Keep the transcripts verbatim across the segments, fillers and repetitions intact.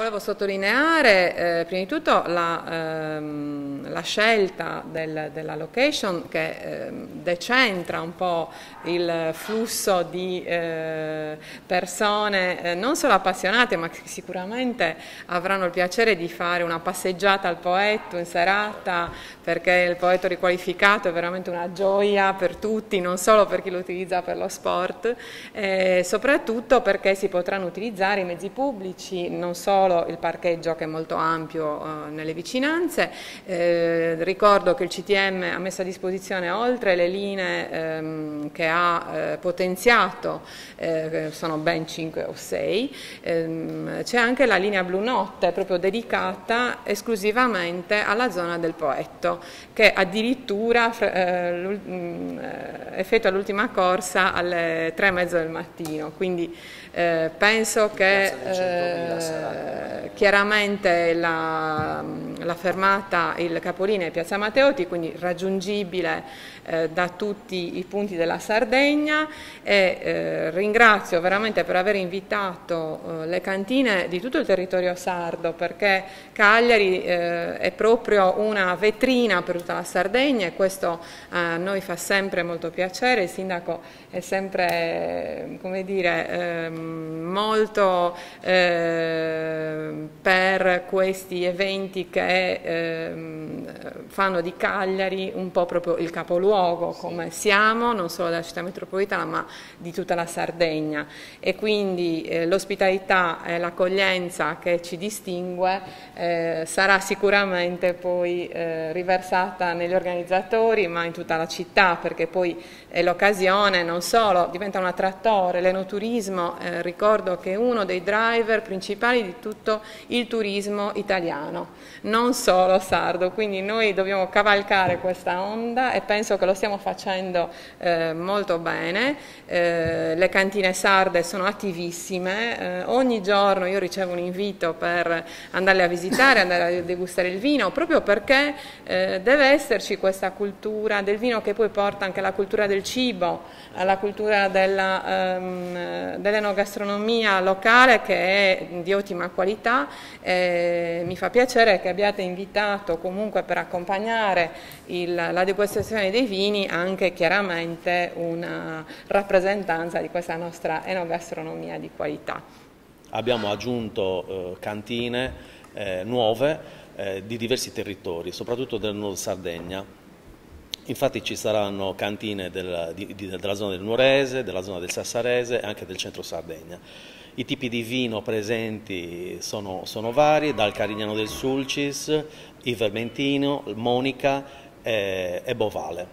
volevo sottolineare eh, prima di tutto la, ehm, la scelta del, della location che ehm, decentra un po' il flusso di eh, persone eh, non solo appassionate ma che sicuramente avranno il piacere di fare una passeggiata al Poetto in serata, perché il Poetto riqualificato è veramente una gioia per tutti, non solo per chi lo utilizza per lo sport, eh, soprattutto perché si potranno utilizzare i mezzi pubblici, non solo il parcheggio che è molto ampio eh, nelle vicinanze. Eh, ricordo che il C T M ha messo a disposizione, oltre le linee ehm, che ha eh, potenziato, eh, sono ben cinque o sei, ehm, c'è anche la linea Blu Notte proprio dedicata esclusivamente alla zona del Poetto, che addirittura eh, effettua l'ultima corsa alle tre e mezzo del mattino, quindi eh, penso che eh, chiaramente la, la fermata, il capolinea è Piazza Matteotti, quindi raggiungibile eh, da tutti i punti della Sardegna, e eh, ringrazio veramente per aver invitato eh, le cantine di tutto il territorio sardo, perché Cagliari eh, è proprio una vetrina per tutta la Sardegna e questo a noi fa sempre molto piacere. Il sindaco è sempre, come dire, ehm, molto eh, per questi eventi che eh, fanno di Cagliari un po' proprio il capoluogo, come siamo, non solo della città metropolitana ma di tutta la Sardegna, e quindi eh, l'ospitalità e l'accoglienza che ci distingue eh, sarà sicuramente poi eh, riversata negli organizzatori ma in tutta la città, perché poi è l'occasione, non solo diventa un attrattore, l'enoturismo eh, ricordo che è uno dei driver principali di tutto il turismo italiano, non solo sardo, quindi noi dobbiamo cavalcare questa onda e penso che lo stiamo facendo eh, molto bene. Eh, le cantine sarde sono attivissime, eh, ogni giorno io ricevo un invito per andarle a visitare, andare a degustare il vino, proprio perché eh, deve esserci questa cultura del vino che poi porta anche alla cultura del cibo, alla cultura ehm, dell'enogastronomia locale, che è di ottima qualità. Eh, mi fa piacere che abbiate invitato comunque per accompagnare il, la degustazione dei vini anche chiaramente una rappresentanza di questa nostra enogastronomia di qualità. Abbiamo aggiunto eh, cantine eh, nuove eh, di diversi territori, soprattutto del Nord Sardegna. Infatti ci saranno cantine del, di, di, della zona del Nuorese, della zona del Sassarese e anche del centro Sardegna. I tipi di vino presenti sono, sono vari, dal Carignano del Sulcis, il Vermentino, il Monica e, e Bovale.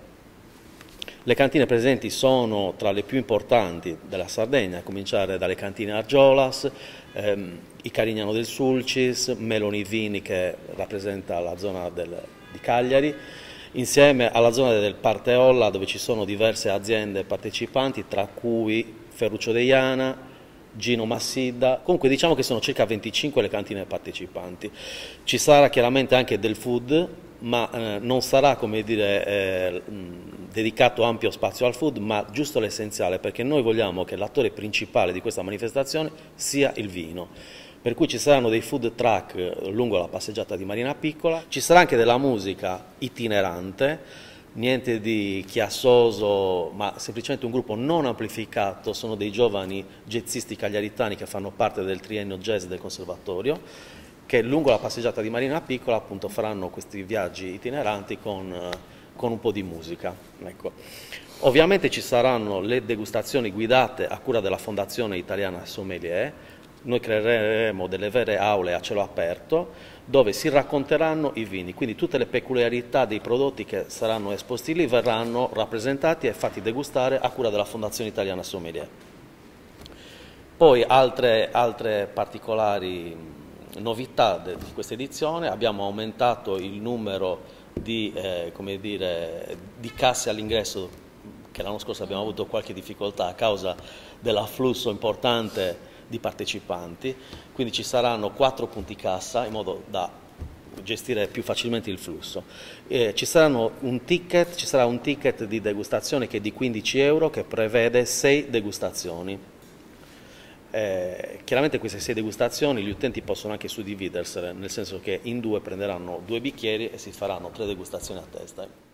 Le cantine presenti sono tra le più importanti della Sardegna, a cominciare dalle cantine Argiolas, ehm, il Carignano del Sulcis, Meloni Vini che rappresenta la zona del, di Cagliari, insieme alla zona del Parteolla dove ci sono diverse aziende partecipanti, tra cui Ferruccio Deiana, Gino Massidda. Comunque diciamo che sono circa venticinque le cantine partecipanti. Ci sarà chiaramente anche del food, ma eh, non sarà, come dire, eh, dedicato ampio spazio al food, ma giusto l'essenziale, perché noi vogliamo che l'attore principale di questa manifestazione sia il vino. Per cui ci saranno dei food truck lungo la passeggiata di Marina Piccola, ci sarà anche della musica itinerante, niente di chiassoso, ma semplicemente un gruppo non amplificato, sono dei giovani jazzisti cagliaritani che fanno parte del triennio jazz del Conservatorio, che lungo la passeggiata di Marina Piccola appunto faranno questi viaggi itineranti con, con un po' di musica. Ecco. Ovviamente ci saranno le degustazioni guidate a cura della Fondazione Italiana Sommelier. Noi creeremo delle vere aule a cielo aperto dove si racconteranno i vini, quindi tutte le peculiarità dei prodotti che saranno esposti lì verranno rappresentati e fatti degustare a cura della Fondazione Italiana Sommelier. Poi altre, altre particolari novità di questa edizione: abbiamo aumentato il numero di, eh, come dire, di casse all'ingresso, che l'anno scorso abbiamo avuto qualche difficoltà a causa dell'afflusso importante di partecipanti, quindi ci saranno quattro punti cassa in modo da gestire più facilmente il flusso. Eh, ci, saranno un ticket, ci sarà un ticket di degustazione che è di quindici euro, che prevede sei degustazioni. Eh, chiaramente queste sei degustazioni gli utenti possono anche suddividersele, nel senso che in due prenderanno due bicchieri e si faranno tre degustazioni a testa.